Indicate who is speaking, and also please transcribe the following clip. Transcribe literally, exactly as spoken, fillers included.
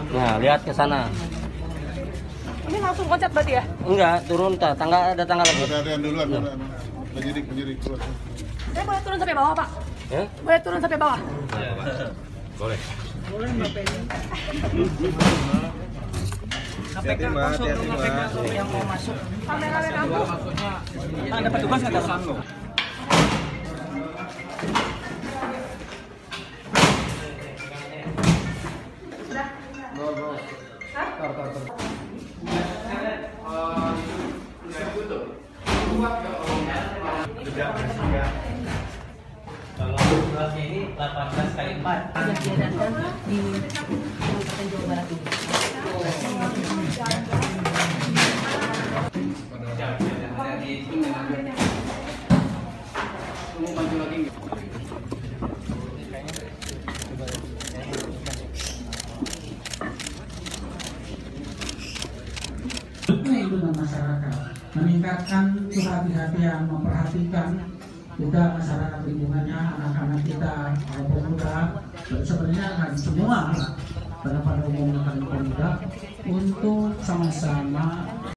Speaker 1: Nah, lihat ke sana.
Speaker 2: Ini langsung loncat berarti ya?
Speaker 1: Enggak, turun tangga, ada tangga lagi.
Speaker 3: Ada ada yang duluan, ada penyidik penyidik keluar.
Speaker 2: Saya boleh turun sampai bawah, Pak?
Speaker 1: Ya?
Speaker 2: Boleh turun sampai bawah?
Speaker 1: Boleh.
Speaker 2: Boleh, Mbak Penny.
Speaker 4: K P K kosong dong, K P K yang mau masuk.
Speaker 2: Kamera lampu.
Speaker 4: Ada petugas nggak dalam?
Speaker 1: Kalau durasinya ini delapan belas kali empat.
Speaker 2: Sudah diadakan di Kabupaten Jawa Barat ini.
Speaker 5: Itu dengan masyarakat, meningkatkan kehati-hatian, memperhatikan juga masyarakat lingkungannya, anak-anak kita, pemuda, sebenarnya kan semua pada pada umumnya kan pemuda untuk sama-sama